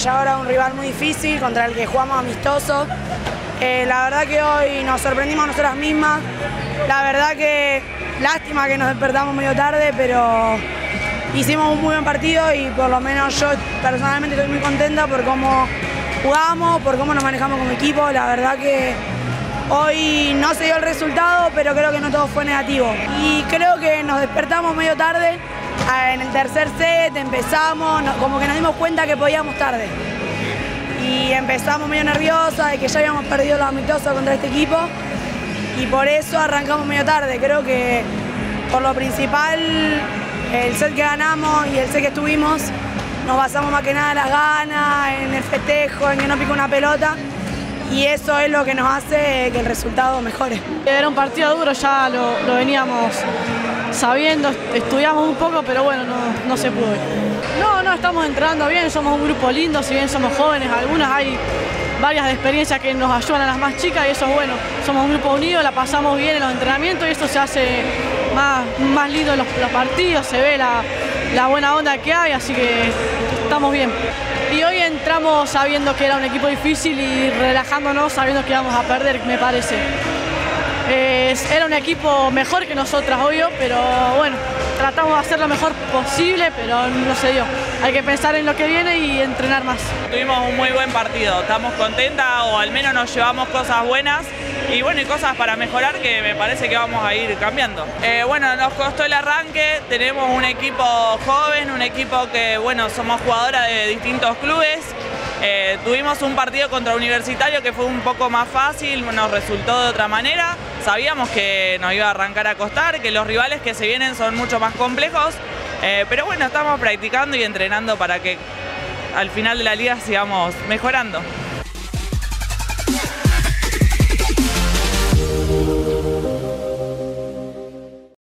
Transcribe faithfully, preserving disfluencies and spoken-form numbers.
ya ahora un rival muy difícil contra el que jugamos amistoso. Eh, la verdad que hoy nos sorprendimos a nosotras mismas. La verdad que lástima que nos despertamos medio tarde, pero hicimos un muy buen partido y por lo menos yo personalmente estoy muy contenta por cómo jugamos, por cómo nos manejamos como equipo. La verdad que hoy no se dio el resultado, pero creo que no todo fue negativo. Y creo que nos despertamos medio tarde. En el tercer set empezamos, como que nos dimos cuenta que podíamos tarde. Y empezamos medio nerviosas de que ya habíamos perdido los amistosos contra este equipo. Y por eso arrancamos medio tarde. Creo que por lo principal, el set que ganamos y el set que estuvimos, nos basamos más que nada en las ganas, en el festejo, en que no pique una pelota. Y eso es lo que nos hace que el resultado mejore. Era un partido duro, ya lo, lo veníamos sabiendo, estudiamos un poco, pero bueno, no, no se pudo. No, no, estamos entrenando bien, somos un grupo lindo, si bien somos jóvenes, algunas hay varias de experiencias que nos ayudan a las más chicas y eso es bueno. Somos un grupo unido, la pasamos bien en los entrenamientos y eso se hace más, más lindo en los, los partidos, se ve la, la buena onda que hay, así que estamos bien. Y hoy entramos sabiendo que era un equipo difícil y relajándonos sabiendo que íbamos a perder, me parece. Eh, era un equipo mejor que nosotras, obvio, pero bueno, tratamos de hacer lo mejor posible, pero no se dio. Hay que pensar en lo que viene y entrenar más. Tuvimos un muy buen partido, estamos contentas o al menos nos llevamos cosas buenas y bueno, y cosas para mejorar que me parece que vamos a ir cambiando. Eh, bueno, nos costó el arranque, tenemos un equipo joven, un equipo que bueno, somos jugadoras de distintos clubes. Eh, tuvimos un partido contra Universitario que fue un poco más fácil, nos resultó de otra manera. Sabíamos que nos iba a arrancar a costar, que los rivales que se vienen son mucho más complejos, eh, pero bueno, estamos practicando y entrenando para que al final de la liga sigamos mejorando.